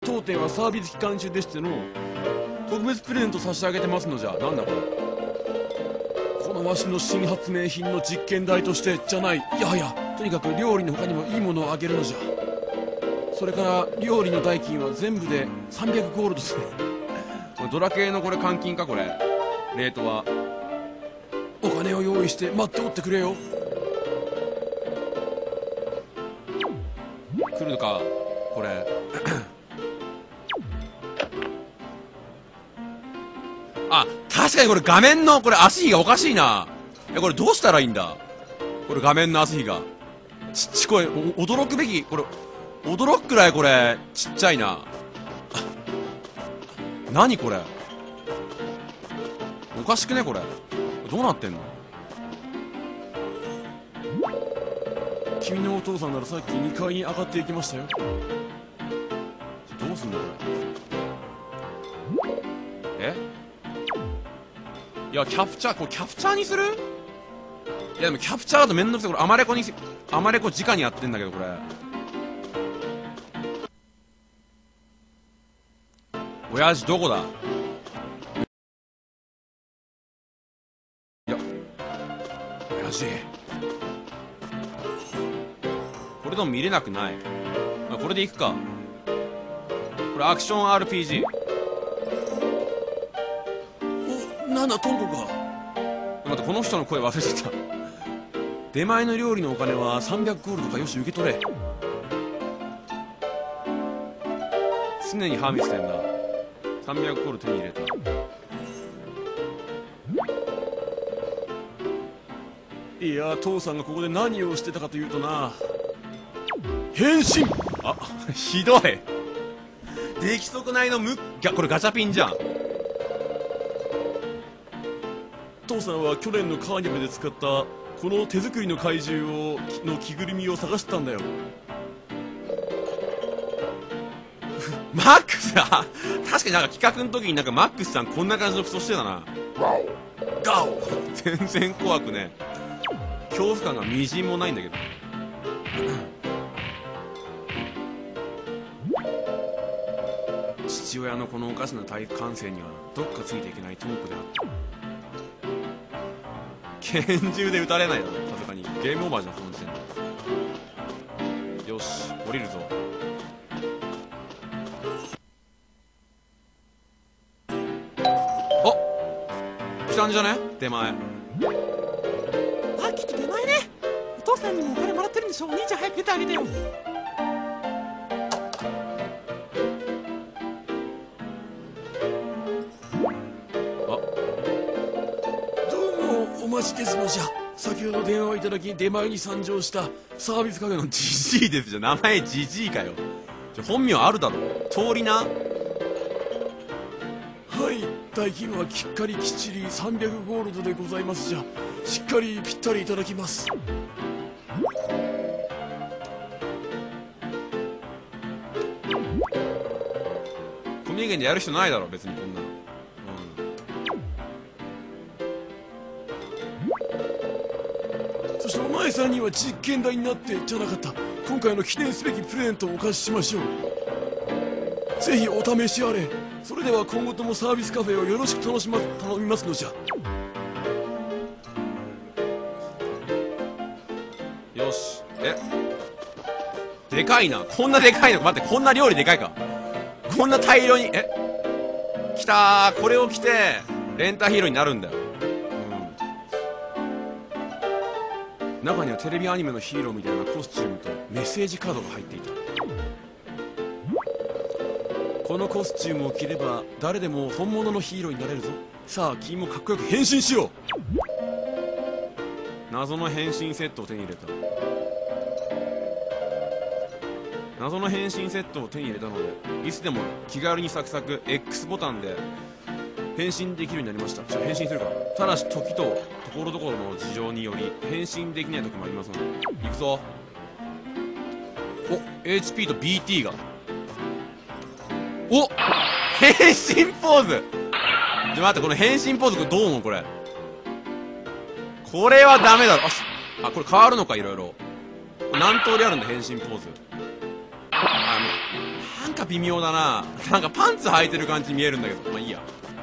当店はサービス期間中でしての特別プレゼント差し上げてますのじゃ。なんだこれ。このわしの新発明品の実験台としてじゃない。いやいや、とにかく料理の他にもいいものをあげるのじゃ。それから料理の代金は全部で300ゴールドする。これドラ系のこれ換金か。これレートは。お金を用意して待っておってくれよ。来るのかこれ。あ、確かにこれ画面のこれ足比がおかしいな。これどうしたらいいんだこれ。画面の足比がちっちこい。驚くべき。これ驚くくらいこれちっちゃいな。何これ、おかしくねこれ。どうなってんの。君のお父さんならさっき2階に上がっていきましたよ。どうすんだこれ。いや、キャプチャー、これキャプチャーにする。いやでもキャプチャーだとめんどくさい。これアマレコ直にやってんだけどこれ。親父どこだ。いや親父これでも見れなくない。これでいくか。これアクション RPG。 お、なんだトンコか。待って、この人の声忘れてた。出前の料理のお金は300ゴールドか。よし受け取れ。常にハーミスしてんだ。300ゴールド手に入れた。いや、父さんがここで何をしてたかというとな、変身。あ、ひどい。出来損ないのこれガチャピンじゃん。父さんは去年のカーニバルで使ったこの手作りの怪獣の着ぐるみを探してたんだよ。マックスだ。確かになんか企画の時になんかマックスさんこんな感じの服装してたな。ガオ。全然怖くね。恐怖感がみじんもないんだけど。父親のこのおかしな体育感性にはどっかついていけないトンコであった。拳銃で撃たれないだろさすがに。ゲームオーバーじゃんその時点で。よし降りるぞ。あ、来たんじゃね出前。 あ、きっと出前ね。お父さんにもお金もらってるんでしょ。お兄ちゃん早く出てあげてよ。 お待ちですのじゃ。先ほど電話をいただき出前に参上したサービスカフェのジジイですじゃ。名前ジジイかよ。本名あるだろ通りな。はい、代金はきっかりきっちり300ゴールドでございますじゃ。しっかりぴったりいただきます。コミュニケンでやる人ないだろ別にこんなの。そしてお前さんには実験台になってじゃなかった。今回の記念すべきプレゼントをお貸ししましょう。ぜひお試しあれ。それでは今後ともサービスカフェをよろしく頼みますのじゃ。よし。でかいな。こんなでかいの。待って、こんな料理でかいか。こんな大量に。きたー。これを着てレンターヒーローになるんだよ。中にはテレビアニメのヒーローみたいなコスチュームとメッセージカードが入っていた。このコスチュームを着れば誰でも本物のヒーローになれるぞ。さあ君もかっこよく変身しよう。謎の変身セットを手に入れた。謎の変身セットを手に入れたのでいつでも気軽にサクサク X ボタンで変身できるようになりました。じゃあ変身するか。ただし時とところどころの事情により変身できない時もありますので。いくぞ。お HP と BT が。お変身ポーズ。待って、この変身ポーズこれどう思うこれ。これはダメだろ。あ、これ変わるのかいろいろ。何通りあるんだ変身ポーズ。なんか微妙だな。なんかパンツ履いてる感じに見えるんだけど、まあいいや。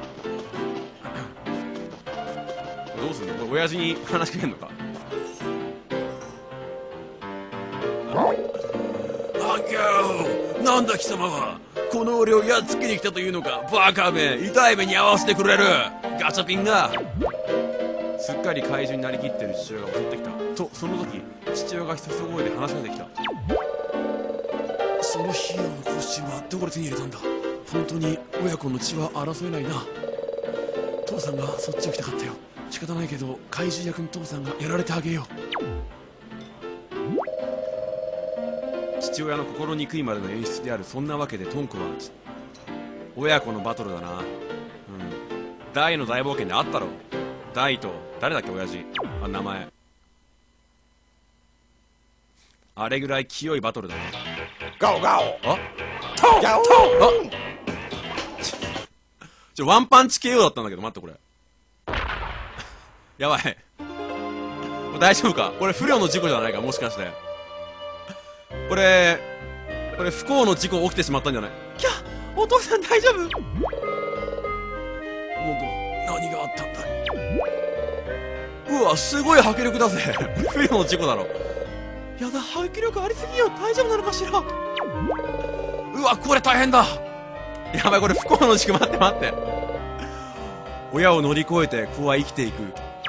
どうすんのこれ、親父に話しかけんのか。アンキャー、なんだ貴様は。この俺をやっつけに来たというのか。バカめ、痛い目に遭わせてくれる。ガチャピンが。すっかり怪獣になりきってる父親が襲ってきた。とその時、父親が久しぶりで話しかけてきた。そのヒーローのコスチュームはどこで手に入れたんだ。本当に親子の血は争えないな。父さんがそっちを来たかったよ。仕方ないけど怪獣役の父さんがやられてあげよう。父親の心憎いまでの演出である。そんなわけでトンコは親子のバトルだな。大の大冒険であったろ。大と誰だっけ親父、名前。あれぐらい清いバトルだな。 ガオガオ。 あガオ。 ワンパンチ KO だったんだけど、待ってこれ。やばい。大丈夫かこれ。不慮の事故じゃないか、もしかして。これ不幸の事故起きてしまったんじゃない。 キャ、お父さん大丈夫？ 僕、何があったんだ。うわ、すごい迫力だぜ。不慮の事故だろ。 やだ、迫力ありすぎよ。大丈夫なのかしら。 うわ、これ大変だ。やばい、これ不幸の事故。待って待って。親を乗り越えて子は生きていく。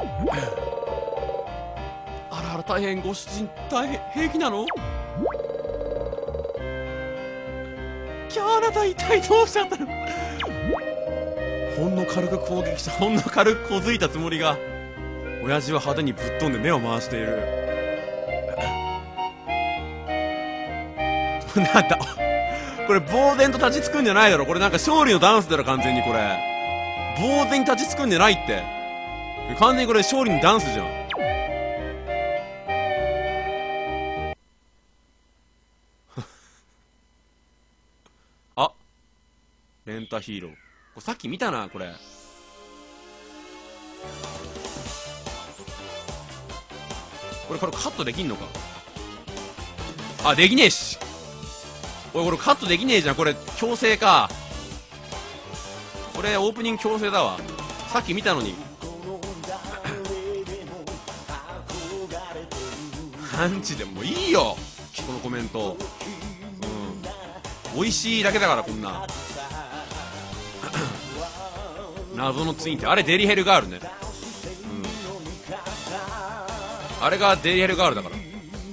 あらあら、大変。ご主人大変、平気なの。 キャー、あなた一体どうしちゃったの。 ほんの軽く攻撃した。ほんの軽く小づいたつもりが、親父は派手にぶっ飛んで目を回している。なんだこれ、呆然と立ちつくんじゃないだろ。これなんか勝利のダンスだろ、完全にこれ。呆然に立ちつくんじゃないって。完全にこれ勝利のダンスじゃん。あ、レンタヒーロー。これさっき見たな、これ。これカットできんのか。あ、できねえし。おい、これカットできねえじゃん。これ強制か。これオープニング強制だわ。さっき見たのに。アンチでもいいよ、このコメント。美味しいだけだから、こんな。謎のツインって、あれデリヘルガールね。あれがデリヘルガールだから。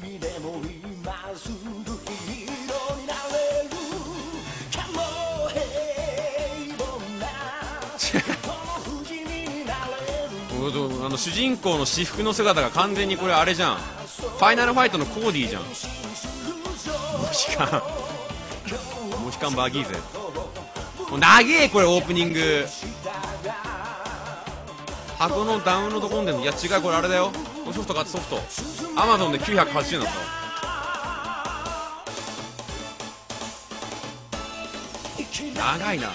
主人公の私服の姿が完全にこれあれじゃん。ファイナルファイトのコーディーじゃん。モヒカンバギーゼ。もう長えこれオープニング。箱のダウンロードコンテンツ。いや違う、これあれだよ。このソフト買って、ソフトアマゾンで980円だったわ。長いな。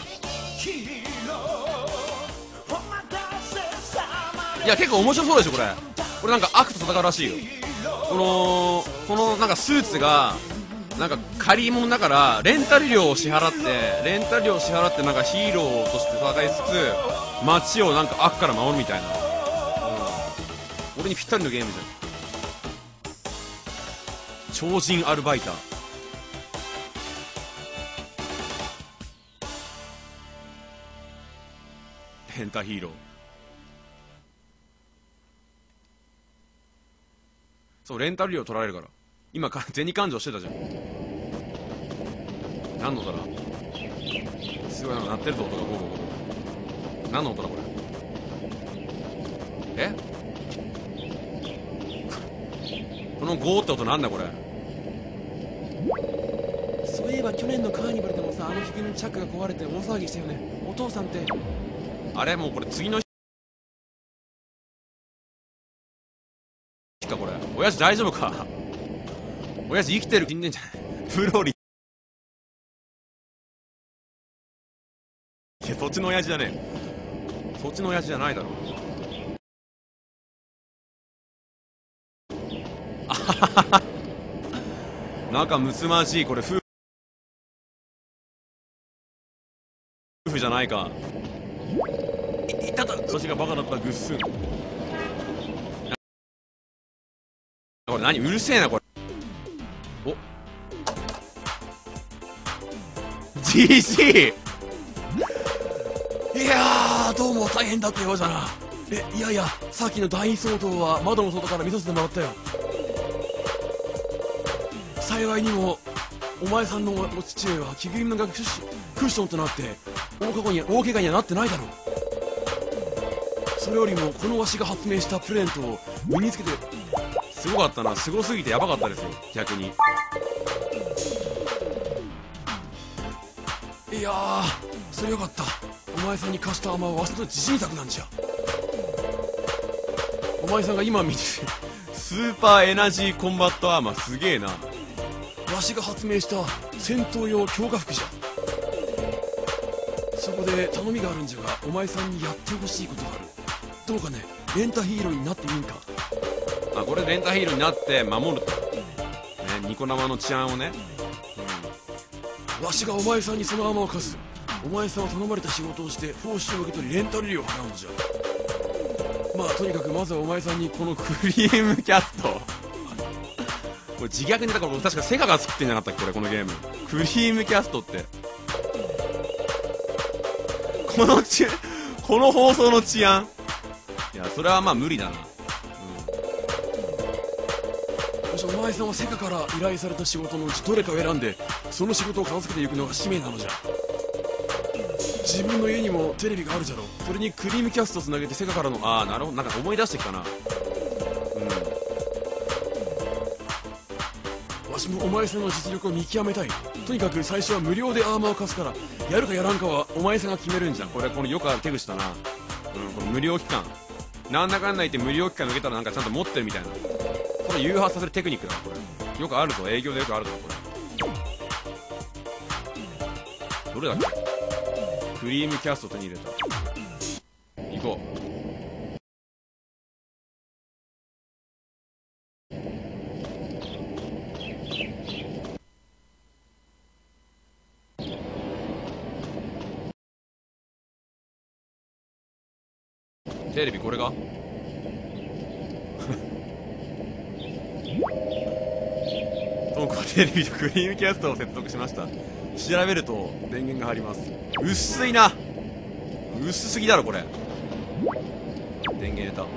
いや結構面白そうでしょこれ。これなんか悪と戦うらしいよ。このなんかスーツがなんか借り物だからレンタル料を支払ってなんかヒーローとして戦いつつ街をなんか悪から守るみたいな。俺にぴったりのゲームじゃん。超人アルバイター。レンタヒーロー。そう、レンタル料取られるから。今銭勘定してたじゃん。何の音だ。すごいなんか鳴ってるぞ、音が。ゴーゴーゴー。何の音だこれ。えこのゴーって音なんだこれ。 そういえば去年のカーニバルでもさ、あの引きのチャックが壊れて大騒ぎしたよね。お父さんってあれ、もうこれ次の日かこれ。親父大丈夫か。親父生きてる死んでんじゃない。フローリ。いやそっちの親父じゃねえ。そっちの親父じゃないだろ。あははは。仲睦まじいこれ。 夫じゃないか。いただ、私がバカだったグッスン。これ何、うるせえなこれ。お GG。 いやー、どうも大変だったようじゃな。いやいや、さっきの第二相当は窓の外から見させてもらったよ。幸いにもお前さんのお父上は着ぐるみのクッションとなって大怪我にはなってないだろう。それよりもこのわしが発明したプレゼントを身につけて、 すごかったな。すごすぎてやばかったですよ逆に。 いやー、それよかった。お前さんに貸したアーマーはわしの自信作なんじゃ。お前さんが今見てスーパーエナジーコンバットアーマーすげえな。 わしが発明した戦闘用強化服じゃ。そこで頼みがあるんじゃが、お前さんにやってほしいことがある。どうかね、レンタヒーローになってみんか。 あ、これレンタヒーローになって守ると、ね、ニコ生の治安をね。 わしがお前さんにそのアーマーを貸す。お前さんは頼まれた仕事をして報酬を受け取りレンタル料を払うんじゃ。まあとにかくまずはお前さんにこのクリームキャストこれ自虐ネタか。確かセガが作ってんじゃなかったっけこれ、このゲーム。クリームキャストってこの放送の治安、いやそれはまあ無理だな。 もしお前さんはセカから依頼された仕事のうちどれかを選んでその仕事を片付けていくのが使命なのじゃ。自分の家にもテレビがあるじゃろ。それにクリームキャストつなげてセカからの、 ああなるほど、なんか思い出してきたな。 わしもお前さんの実力を見極めたい。とにかく最初は無料でアーマーを貸すから、やるかやらんかはお前さんが決めるんじゃん。 これよくある手口だな。この無料期間、なんだかんだ言って無料期間抜けたらなんかちゃんと持ってるみたいな、これ誘発させるテクニックだな。これよくあるぞ、営業でよくあるぞこれ。どれだっけ、クリームキャスト手に入れた。行こう。テレビこれがトンコはテレビとクリームキャストを接続しました。調べると電源が入ります。薄いな、薄すぎだろこれ。電源入れた。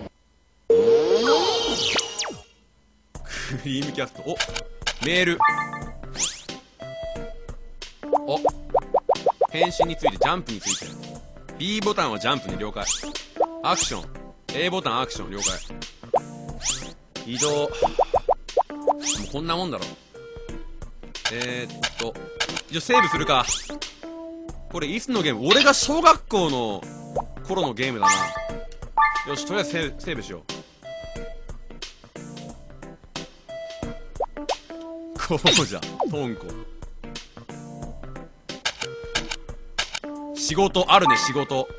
クリームキャスト、おメール。お返信について、ジャンプについて。 B ボタンはジャンプに了解。アクション A ボタンアクション了解。移動もうこんなもんだろ。一応セーブするか。これいつのゲーム、俺が小学校の頃のゲームだな。よし、とりあえずセーブしよう。こうじゃトンコ、仕事あるね。仕事、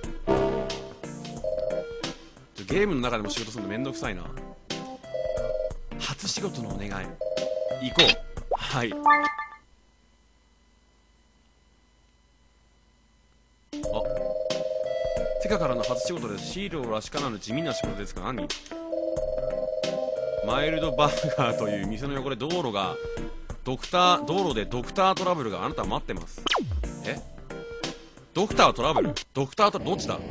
ゲームの中でも仕事するのめんどくさいな。初仕事のお願い、行こう。はい。あ、セカからの初仕事です。ヒーローらしからぬ地味な仕事ですが、何？マイルドバーガーという店の横で道路でドクタートラブルが。あなたは待ってます。え？ドクタートラブル？ドクターとどっちだ？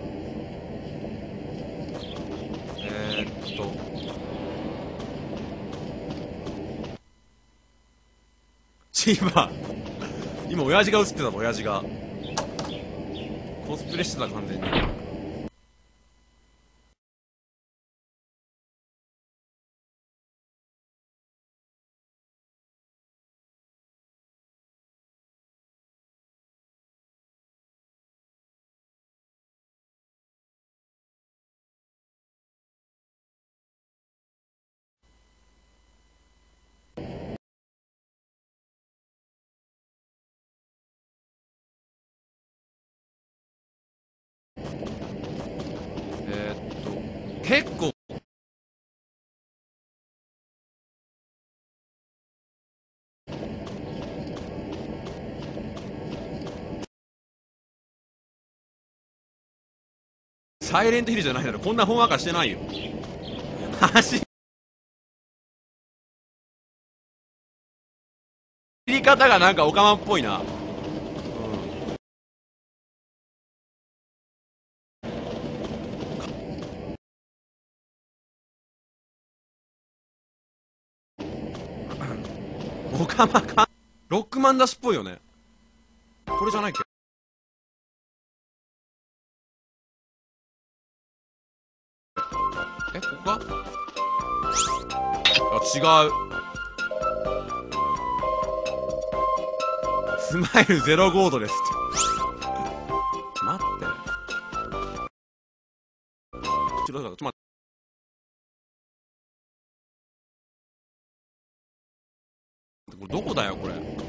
今親父が映ってたぞ。親父がコスプレしてた完全に。結構サイレントヒルじゃないだろ。こんなほんわかしてないよ。走り方がなんかオカマっぽいな。オカマか。ロックマンダッシュっぽいよね。これじゃないっけ。ここか。あ、違う。スマイル0ゴードですって。待って。ちょっと待って。これどこだよこれ。